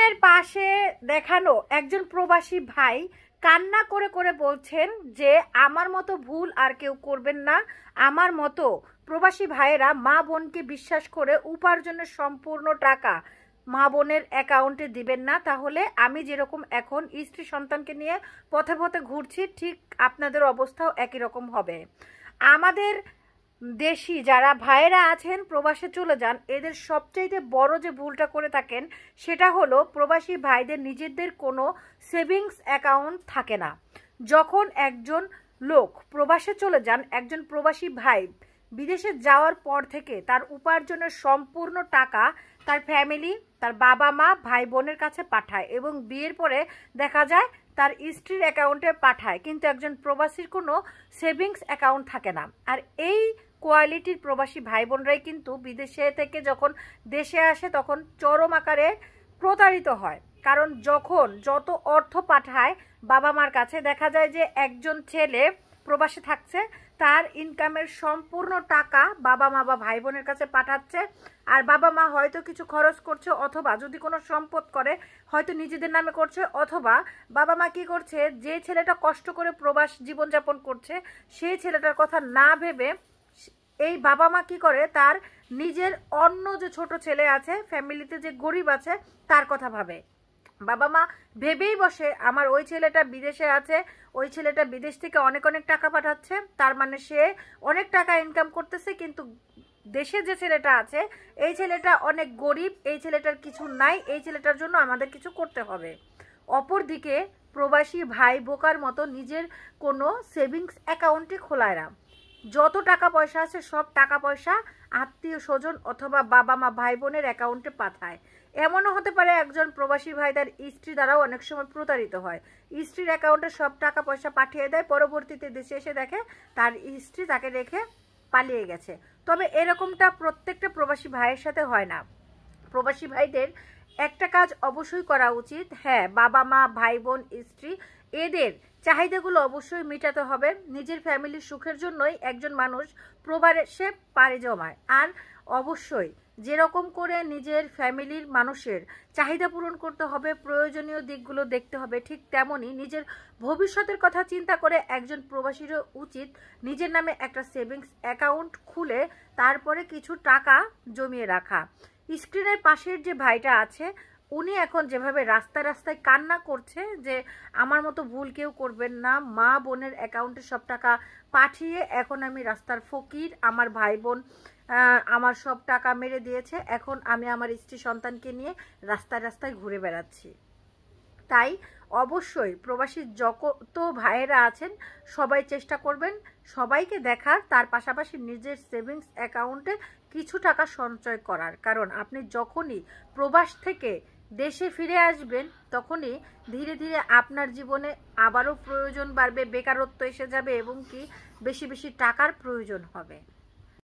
স্ক্রিনের পাশে দেখানো একজন প্রবাসী ভাই কান্না করে করে বলছেন যে আমার মতো ভুল আর কেউ করবেন না। আমার মতো প্রবাসী ভাইয়েরা মা বোনকে বিশ্বাস করে উপার্জনের সম্পূর্ণ টাকা মা বোনের অ্যাকাউন্টে দিবেন না, তাহলে আমি যেরকম এখন স্ত্রী সন্তানকে নিয়ে পথে পথে ঘুরছি ঠিক আপনাদের অবস্থাও একই রকম হবে। আমাদের দেশি যারা ভাইয়েরা আছেন প্রবাসে চলে যান, এদের সবচাইতে বড় যে ভুলটা করে থাকেন সেটা হলো প্রবাসী ভাইদের নিজেদের কোনো সেভিংস অ্যাকাউন্ট থাকে না। যখন একজন লোক প্রবাসে চলে যান, একজন প্রবাসী ভাই বিদেশে যাওয়ার পর থেকে তার উপার্জনের সম্পূর্ণ টাকা তার ফ্যামিলি, তার বাবা মা, ভাই বোনের কাছে পাঠায় এবং বিয়ের পরে দেখা যায় তার স্ত্রীর অ্যাকাউন্টে পাঠায়, কিন্তু একজন প্রবাসীর কোনো সেভিংস অ্যাকাউন্ট থাকে না। আর এই কোয়ালিটির প্রবাসী ভাই বোনরাই কিন্তু বিদেশে থেকে যখন দেশে আসে তখন চরম আকারে প্রতারিত হয়। কারণ যখন যত অর্থ পাঠায় বাবা মার কাছে, দেখা যায় যে একজন ছেলে প্রবাসে থাকছে, তার ইনকামের সম্পূর্ণ টাকা বাবা মা বা ভাই বোনের কাছে পাঠাচ্ছে, আর বাবা মা হয়তো কিছু খরচ করছে, অথবা যদি কোনো সম্পদ করে হয়তো নিজেদের নামে করছে, অথবা বাবা মা কি করছে, যে ছেলেটা কষ্ট করে প্রবাস জীবনযাপন করছে সেই ছেলেটার কথা না ভেবে এই বাবা মা কি করে, তার নিজের অন্য যে ছোট ছেলে আছে ফ্যামিলিতে যে গরিব আছে তার কথা ভাবে। বাবা মা ভেবেই বসে আমার ওই ছেলেটা বিদেশে আছে, ওই ছেলেটা বিদেশ থেকে অনেক অনেক টাকা পাঠাচ্ছে, তার মানে সে অনেক টাকা ইনকাম করতেছে, কিন্তু দেশে যে ছেলেটা আছে এই ছেলেটা অনেক গরিব, এই ছেলেটার কিছু নাই, এই ছেলেটার জন্য আমাদের কিছু করতে হবে। অপরদিকে প্রবাসী ভাই বোকার মতো নিজের কোনো সেভিংস অ্যাকাউন্টই খোলায় না। যত টাকা পয়সা আছে সব টাকা পয়সা আত্মীয় স্বজন অথবা বাবা মা ভাই বোনের অ্যাকাউন্টে পাঠায়। এমনও হতে পারে একজন প্রবাসী ভাই তার স্ত্রী দ্বারাও অনেক সময় প্রতারিত হয়, স্ত্রীর অ্যাকাউন্টে সব টাকা পয়সা পাঠিয়ে দেয়, পরবর্তীতে দেশে এসে দেখে তার স্ত্রী তাকে রেখে পালিয়ে গেছে। তবে এরকমটা প্রত্যেকটা প্রবাসী ভাইয়ের সাথে হয় না। প্রবাসী ভাইদের একটা কাজ অবশ্যই করা উচিত, হ্যাঁ, বাবা মা ভাই বোন স্ত্রী এদের চাহিদাগুলো অবশ্যই মেটাতে হবে। নিজের ফ্যামিলির সুখের জন্যই একজন মানুষ প্রবাসে পাড়ি জমায়, আর অবশ্যই যেরকম করে নিজের ফ্যামিলির মানুষের চাহিদা পূরণ করতে হবে, প্রয়োজনীয় দিকগুলো দেখতে হবে, ঠিক তেমনই নিজের ভবিষ্যতের কথা চিন্তা করে একজন প্রবাসীরও উচিত নিজের নামে একটা সেভিংস অ্যাকাউন্ট খুলে তারপরে কিছু টাকা জমিয়ে রাখা। স্ক্রিনের পাশের যে ভাইটা আছে উনি এখন যেভাবে রাস্তায় রাস্তায় কান্না করছে যে আমার মতো ভুল কেউ করবেন না, মা বোনের অ্যাকাউন্টে সব টাকা পাঠিয়ে এখন আমি রাস্তার ফকির, আমার ভাই বোন আমার সব টাকা মেরে দিয়েছে, এখন আমি আমার স্ত্রী সন্তানকে নিয়ে রাস্তায় রাস্তায় ঘুরে বেড়াচ্ছি। তাই অবশ্যই প্রবাসী যত ভাইয়েরা আছেন সবাই চেষ্টা করবেন সবাইকে দেখার, তার পাশাপাশি নিজের সেভিংস অ্যাকাউন্টে কিছু টাকা সঞ্চয় করার। কারণ আপনি যখনই প্রবাস থেকে দেশে ফিরে আসবেন তখনই ধীরে ধীরে আপনার জীবনে আবারও প্রয়োজন বাড়বে, বেকারত্ব এসে যাবে এবং কি বেশি বেশি টাকার প্রয়োজন হবে।